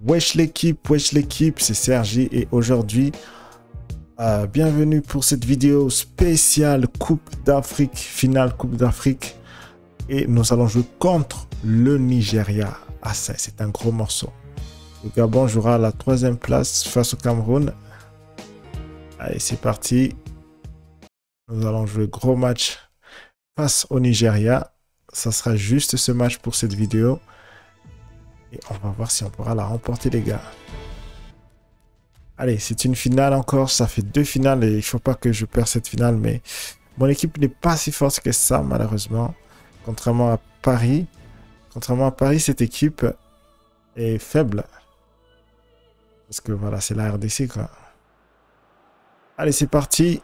Wesh l'équipe, c'est Sergi et aujourd'hui, bienvenue pour cette vidéo spéciale Coupe d'Afrique, finale Coupe d'Afrique. Et nous allons jouer contre le Nigeria. Ah ça, c'est un gros morceau. Le Gabon jouera à la 3e place face au Cameroun. Allez, c'est parti. Nous allons jouer gros match face au Nigeria. Ça sera juste ce match pour cette vidéo. Et on va voir si on pourra la remporter, les gars. Allez, c'est une finale encore. Ça fait 2 finales et il ne faut pas que je perde cette finale. Mais mon équipe n'est pas si forte que ça, malheureusement. Contrairement à Paris. Contrairement à Paris, cette équipe est faible. Parce que voilà, c'est la RDC, quoi. Allez, c'est parti.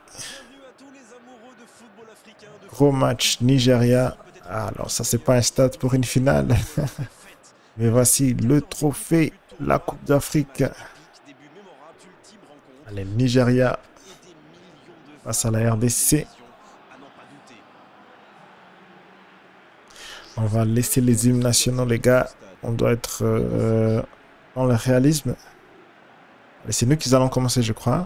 Gros match Nigeria. Ah, alors ça, c'est pas un stade pour une finale. Mais voici le trophée, la Coupe d'Afrique. Allez, Nigeria face à la RDC. On va laisser les hymnes nationaux, les gars. On doit être dans le réalisme. C'est nous qui allons commencer, je crois.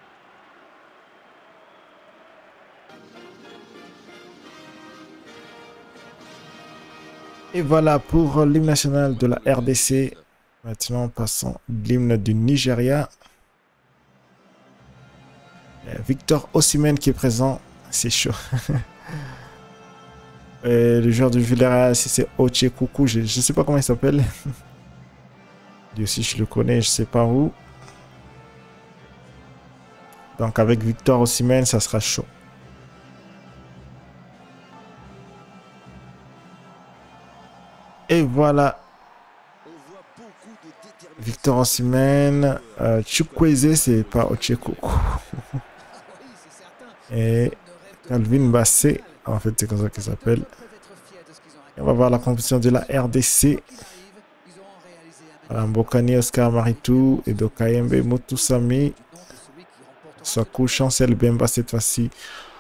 Et voilà pour l'hymne national de la RDC. Maintenant, passons l'hymne du Nigeria. Victor Osimhen qui est présent. C'est chaud. Et le joueur du Villarreal, c'est Ochekuku. Je ne sais pas comment il s'appelle. Lui aussi, je le connais, je ne sais pas où. Donc, avec Victor Osimhen, ça sera chaud. Et voilà. Victor Osimhen. Chukwueze, c'est pas Ochekuku. Et Calvin Bassé. En fait, c'est comme ça qu'il s'appelle. On va voir la compétition de la RDC. Mbokani, Oscar Maritou, Edo Kayembe, Motusami. Sakou, Chancel Bemba cette fois-ci.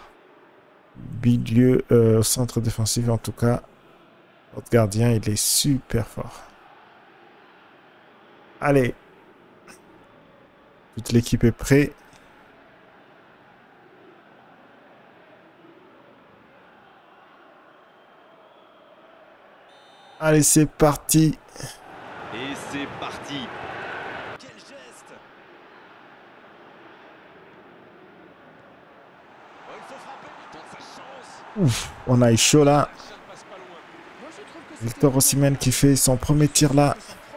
Bilieu au centre défensif en tout cas. Notre gardien, il est super fort. Allez. Toute l'équipe est prête. Allez, c'est parti. Et c'est parti. Quel geste. Oh, il faut frapper, il tente sa chance. Ouf, on a eu chaud là. Victor Osimhen qui fait son premier tir là.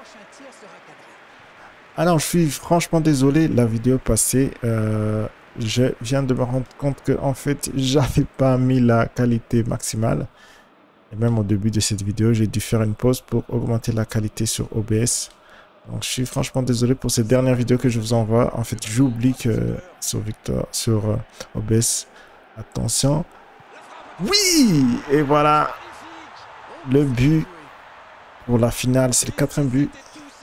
Alors, je suis franchement désolé, la vidéo passée, je viens de me rendre compte que en fait, j'avais pas mis la qualité maximale. Et même au début de cette vidéo, j'ai dû faire une pause pour augmenter la qualité sur OBS. Donc, je suis franchement désolé pour cette dernière vidéo que je vous envoie. En fait, j'oublie que sur OBS, attention. Oui! Et voilà, le but pour la finale, c'est le 4e but.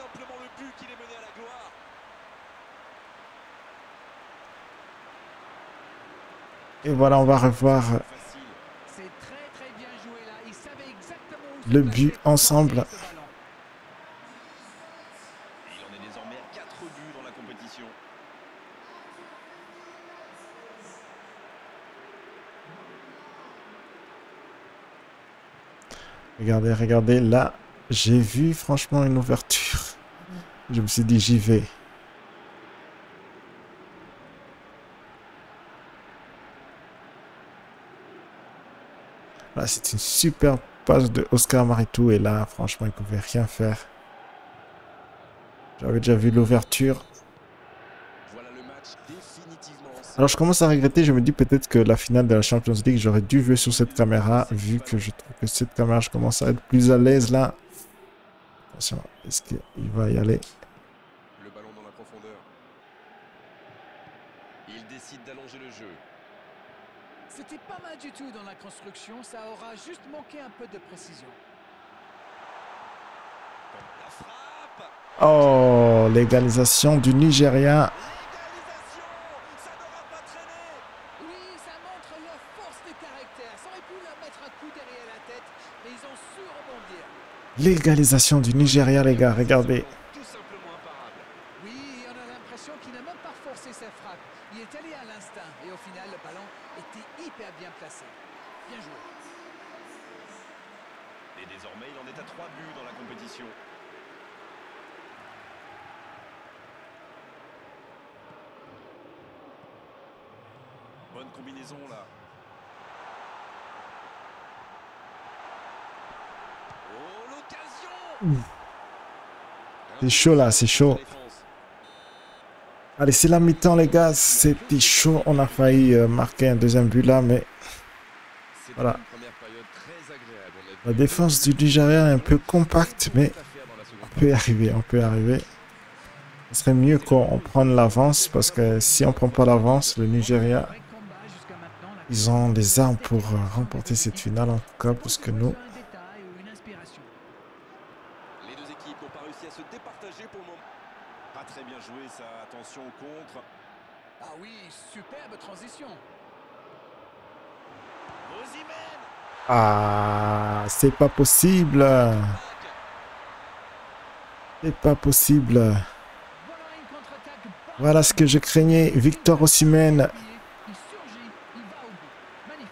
Et voilà, on va revoir le but ensemble. Il en est désormais à 4 buts dans la compétition. Regardez, regardez, là, j'ai vu franchement une ouverture. Je me suis dit, j'y vais. Là, c'est une super passe de Oscar Maritou. Et là, franchement, il ne pouvait rien faire. J'avais déjà vu l'ouverture. Voilà le match définitivement. Alors, je commence à regretter. Je me dis peut-être que la finale de la Champions League, j'aurais dû jouer sur cette caméra. Vu que je trouve que cette caméra, je commence à être plus à l'aise là. Attention, est-ce qu'il va y aller? Le ballon dans la profondeur. Il décide d'allonger le jeu. C'était pas mal du tout dans la construction, ça aura juste manqué un peu de précision. La frappe. Oh, l'égalisation du Nigeria. Égalisation. Ça n'aura pas traîné. Oui, ça montre leur force de caractère. Ça aurait pu leur mettre un coup derrière la tête, mais ils ont su rebondir. L'égalisation du Nigeria, les gars, regardez. Tout simplement sa frappe. Il est allé à l'instinct et au final, le ballon était hyper bien placé. Bien joué. Et désormais, il en est à 3 buts dans la compétition. Bonne combinaison là. Oh, l'occasion! C'est chaud là, c'est chaud. Allez, c'est la mi-temps, les gars. C'était chaud. On a failli marquer un deuxième but là, mais voilà. La défense du Nigeria est un peu compacte, mais on peut y arriver. On peut y arriver. Ce serait mieux qu'on prenne l'avance parce que si on ne prend pas l'avance, le Nigeria, ils ont des armes pour remporter cette finale en tout cas, plus que nous. Les deux équipes n'ont pas réussi à se départager pour le moment. Pas très bien joué ça, attention au contre. Ah oui, superbe transition. Osimhen! Ah, c'est pas possible. C'est pas possible. Voilà une contre-attaque. Voilà ce que je craignais. Victor Osimhen. Il surgit, il va au bout. Magnifique.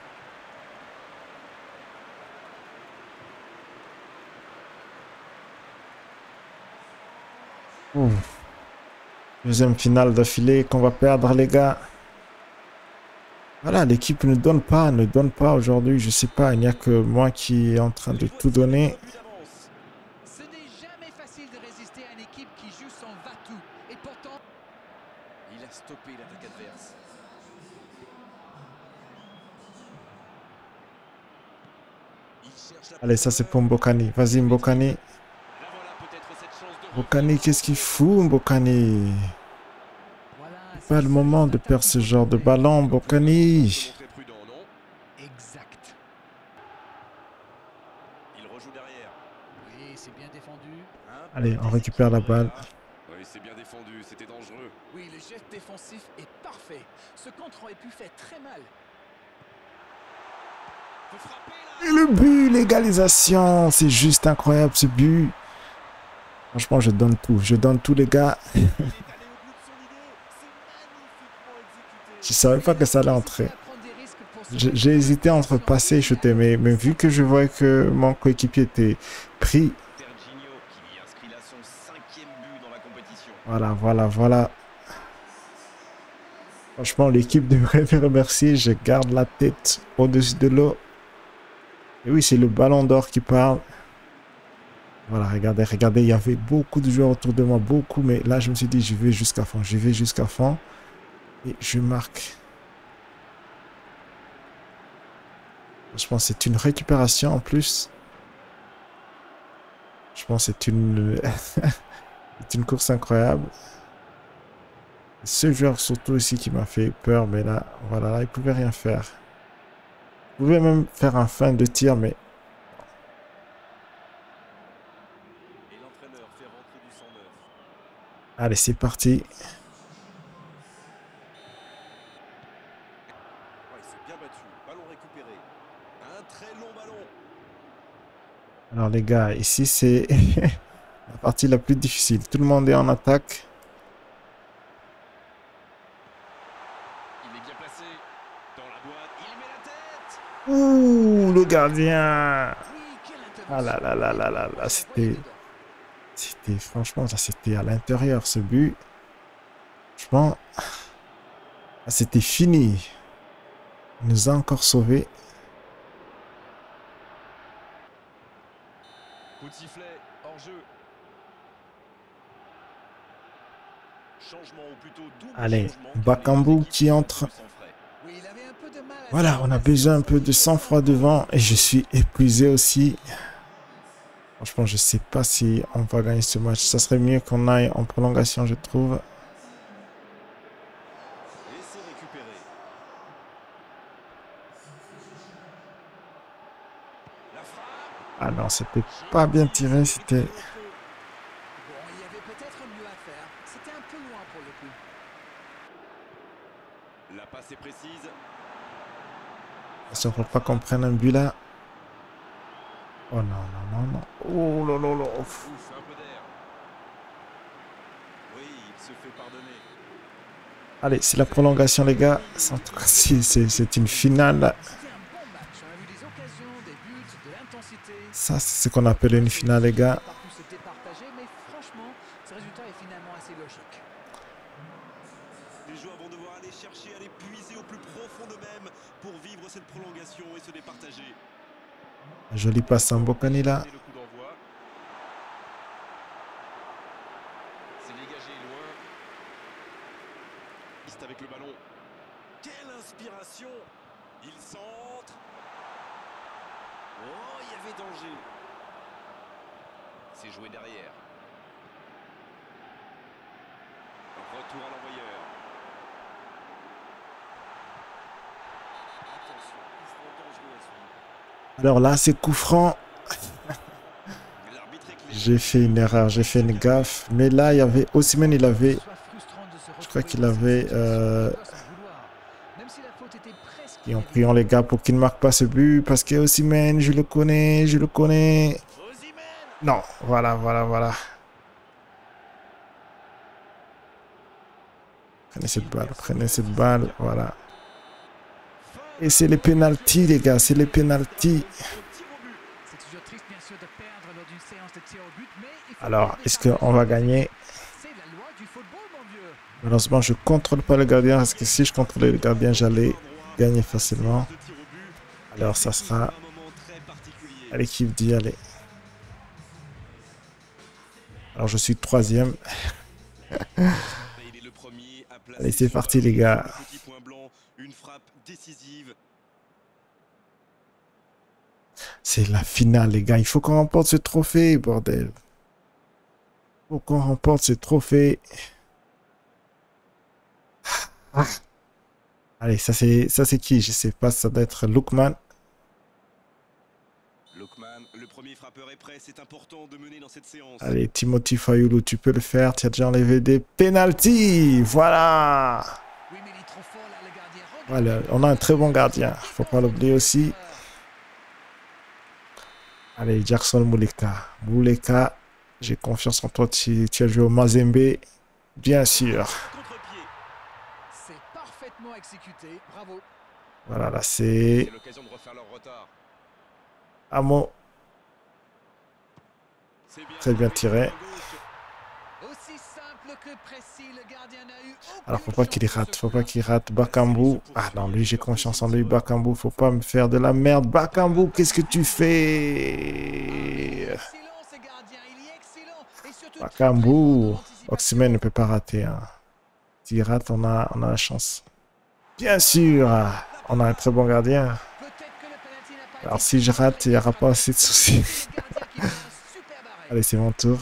Ouf. Deuxième finale d'affilée qu'on va perdre, les gars. Voilà, l'équipe ne donne pas aujourd'hui. Je sais pas, il n'y a que moi qui est en train de tout donner. Ce n'est jamais facile de résister à une équipe qui joue son va-tout. Et pourtant, Il a stoppé l'attaque adverse. Il cherche la Allez, ça c'est pour Mbokani. Vas-y, Mbokani. Là voilà peut-être cette chance de Mbokani, qu'est-ce qu'il fout, Mbokani? voilà. C'est pas le moment de perdre ce genre de ballon, Mbokani. montrer prudent, non? Exact. Il rejoue derrière. Oui, c'est bien défendu. Un peu Allez, on d'hésite récupère la là. balle. Oui, c'est bien défendu, c'était dangereux. Oui, le geste défensif est parfait. Ce contre aurait pu faire très mal. Faut frapper là. Et le but, l'égalisation. C'est juste incroyable ce but. Franchement, je donne tout. Je donne tout, les gars. Il est allé au bout de son idée. C'est magnifiquement exécuté. Je savais pas que ça allait entrer. À prendre des risques pour se J'ai hésité entre passer et chuter, mais vu que je voyais que mon coéquipier était pris, Serginho qui inscrit là son 5e but dans la compétition. voilà. Franchement, l'équipe devrait me remercier. Je garde la tête au-dessus de l'eau. Et oui, c'est le ballon d'or qui parle. Voilà, regardez, il y avait beaucoup de joueurs autour de moi, beaucoup, mais là, je me suis dit, je vais jusqu'à fond, et je marque. Je pense que c'est une récupération en plus. Je pense que c'est une... c'est une course incroyable. Ce joueur surtout ici qui m'a fait peur, mais là, voilà, là, il pouvait rien faire. Il pouvait même faire un fin de tir, mais... Et l'entraîneur fait rentrer du sang neuf. Allez, c'est parti. Ouais, il s'est bien battu. Ballon récupéré. Un très long ballon. Alors les gars, ici c'est la partie la plus difficile. Tout le monde est en attaque. Il est bien placé. Dans la boîte, il met la tête. Ouh, le gardien. Oui, quelle Ah là intervention. là là là là là, c'était franchement, là c'était à l'intérieur ce but. Franchement, là, c'était fini. Il nous a encore sauvés. Coup de sifflet, hors jeu. Changement ou plutôt double Allez, changement. Bakambu qui entre. Oui, il avait un peu de mal à Voilà, se on a replacer besoin un au peu de sang-froid devant et je suis épuisé aussi. Franchement, je sais pas si on va gagner ce match. Ça serait mieux qu'on aille en prolongation, je trouve. Et c'est récupéré. La frappe. Ah non, c'était pas bien tiré, c'était... Bon, il y avait peut-être mieux à faire. C'était un peu loin pour le coup. La passe est précise. Attention, faut pas qu'on prenne un but là. Oh non. Oh là là là. Ouf, un peu d'air. Oui, il se fait pardonner. Allez, c'est la prolongation, les gars. En tout cas, c'est une finale. C'était un bon match. On a vu des occasions, des buts, de l'intensité. Ça, c'est ce qu'on appelle une finale, les gars. Partout s'est départagé, mais franchement, ce résultat est finalement assez logique. Les joueurs vont devoir aller chercher, aller puiser au plus profond d'eux-mêmes pour vivre cette prolongation et se départager. Joli passe en Bocani là. Le coup d'envoi. C'est dégagé loin. C'est avec le ballon. Quelle inspiration! Il centre. Oh, il y avait danger. C'est joué derrière. Retour à l'envoyeur. Attention, coup franc dangereux à suivre. Alors là, c'est coup franc. L'arbitre est clair. J'ai fait une erreur, j'ai fait une gaffe. Mais là, il y avait Osimhen, il avait... Soit frustrant de se Je crois retrouver qu'il dans cette avait... situation, il doit s'en vouloir. Même si la faute était presque Et en inévitable. priant les gars pour qu'il ne marque pas ce but. Parce que Osimhen, je le connais, je le connais. Osimhen. Non, voilà, voilà, voilà. Prenez cette balle, voilà. Et c'est les pénaltys, les gars, c'est les pénaltys. C'est toujours triste, bien sûr, de perdre lors d'une séance de tir au but, mais il faut Alors, garder est-ce sa qu'on va gagner? C'est la loi du football, mon vieux. Malheureusement, je contrôle pas le gardien. Parce que si je contrôlais le gardien, j'allais gagner facilement. Alors, ça sera à l'équipe d'y aller. Alors, je suis troisième. Allez, c'est parti, les gars. Petit point blanc, une frappe décisive. C'est la finale, les gars. Il faut qu'on remporte ce trophée, bordel. Il faut qu'on remporte ce trophée. Ah. Allez, ça c'est qui? Je sais pas, ça doit être Lookman. Lookman, le premier frappeur est prêt, c'est important de mener dans cette séance. Allez, Timothy Fayoulou, tu peux le faire. Tu as déjà enlevé des pénaltys. Voilà. Oui, mais il est trop fort, là, le gardien. Voilà, on a un très bon gardien. Faut pas l'oublier aussi. Allez, Jackson Mouleka. Mouleka, j'ai confiance en toi. Tu as joué au Mazembe. Bien sûr. Contre-pied. C'est parfaitement exécuté. Bravo. Voilà, là, C'est c'est l'occasion de refaire leur retard. Amo. C'est Très bien frappé, tiré. main gauche. Aussi simple que précis, le gardien n'a eu aucune Alors, faut pas qu'il chance de rate. ce Faut coup-là. pas qu'il rate. Bakambu. Ah non, lui, j'ai confiance en lui. Bakambu, faut pas me faire de la merde. Bakambu, qu'est-ce que tu fais? Excellent, ce gardien. Il est excellent. Et surtout très, très fort dans Bakambu. l'anticipation. Osimhen ne peut pas rater. Hein. S'il rate, on a la chance. Bien sûr. On a un très bon gardien. Peut-être que le penalty n'a pas Alors, été si je sifflé, rate, il n'y aura pas assez de soucis. le gardien qui fait un superbe arrêt. Allez, c'est mon tour.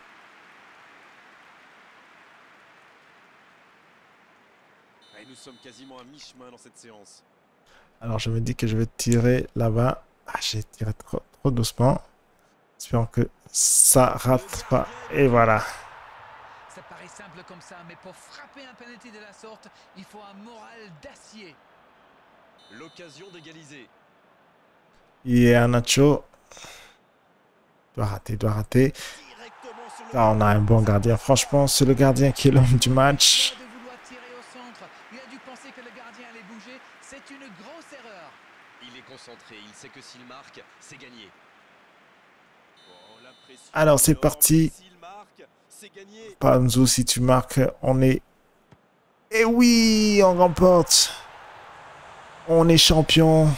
Et nous sommes quasiment à mi-chemin dans cette séance. Alors, je me dis que je vais tirer là-bas. Ah, j'ai tiré trop doucement. Espérons que ça rate pas. Et voilà. Ça paraît simple comme ça, mais pour frapper un penalty de la sorte, il faut un moral d'acier. L'occasion d'égaliser. Et Nacho. Doit rater, doit rater. Directement sur le Là, on a un bon gardien. Franchement, c'est le gardien qui est l'homme du match. De vouloir tirer au centre, il a dû penser que le gardien allait bouger. C'est une grosse erreur. Il est concentré, il sait que s'il marque, c'est gagné. Oh, la pression Alors, c'est énorme. parti. S'il marque, c'est gagné. Panzo, si tu marques, on est... Et oui, on remporte. On est champion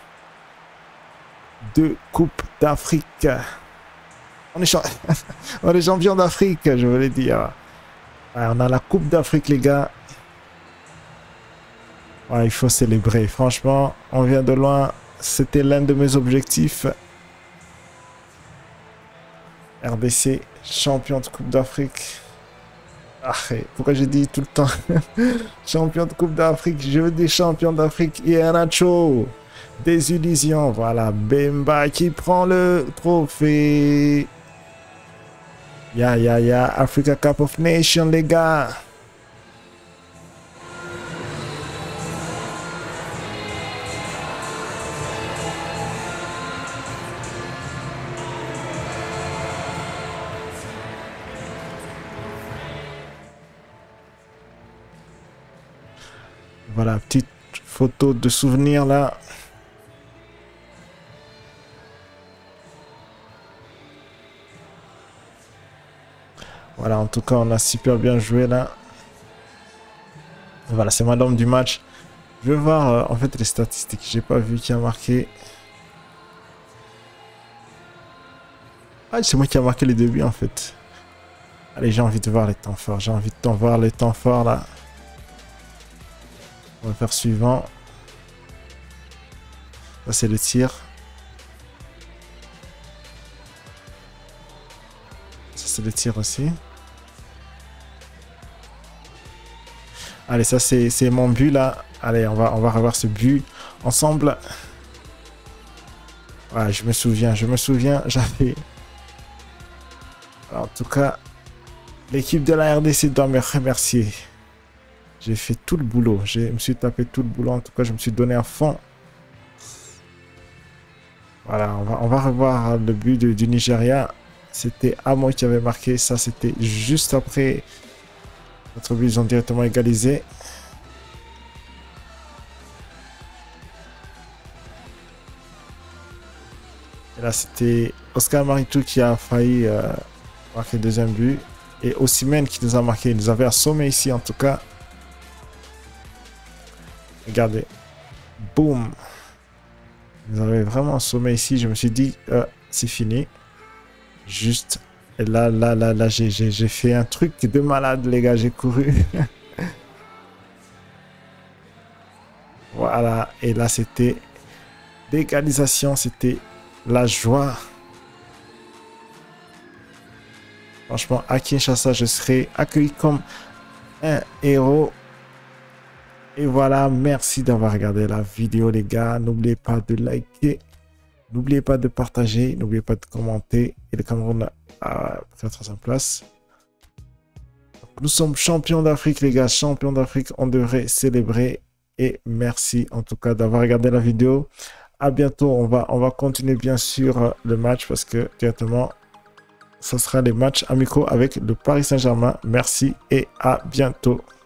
de Coupe d'Afrique. On est, on est champion d'Afrique, je voulais dire. Ouais, on a la Coupe d'Afrique, les gars. Ouais, il faut célébrer. Franchement, on vient de loin. C'était l'un de mes objectifs. RDC, champion de Coupe d'Afrique. Ah, pourquoi j'ai dit tout le temps champion de Coupe d'Afrique, je veux des champions d'Afrique. Et Nacho, des illusions. Voilà, Bemba qui prend le trophée. Ya, Africa Cup of Nations, les gars. voilà, petite photo de souvenir là. Voilà, en tout cas, on a super bien joué là. Voilà, c'est ma l'homme du match. Je vais voir en fait les statistiques. J'ai pas vu qui a marqué. Ah, c'est moi qui a marqué les débuts en fait. Allez, j'ai envie de voir les temps forts. J'ai envie de voir les temps forts là. On va faire suivant. Ça, c'est le tir. Ça, c'est le tir aussi. Allez, ça, c'est mon but là. Allez, on va revoir ce but ensemble. Ouais, je me souviens, j'avais... En tout cas, l'équipe de la RDC doit me remercier. J'ai fait tout le boulot. Je me suis tapé tout le boulot. En tout cas, je me suis donné à fond. Voilà, on va revoir le but du Nigeria. C'était Amo qui avait marqué. Ça, c'était juste après notre but. Ils ont directement égalisé. Et là, c'était Oscar Maritou qui a failli marquer le deuxième but. Et Osimhen qui nous a marqué. Il nous avait assommé ici, en tout cas. Regardez. Boum. Il nous avait vraiment assommé ici. Je me suis dit, c'est fini. Juste. Et là, j'ai fait un truc de malade, les gars. J'ai couru. Voilà. Et là, c'était l'égalisation. C'était la joie. Franchement, à Kinshasa, je serai accueilli comme un héros. Et voilà, merci d'avoir regardé la vidéo, les gars. N'oubliez pas de liker. N'oubliez pas de partager. N'oubliez pas de commenter. Et le Cameroun a pris la 3e place. Nous sommes champions d'Afrique, les gars. Champions d'Afrique, on devrait célébrer. Et merci en tout cas d'avoir regardé la vidéo. À bientôt. On va continuer bien sûr le match parce que directement, ce sera les matchs amicaux avec le Paris Saint-Germain. Merci et à bientôt.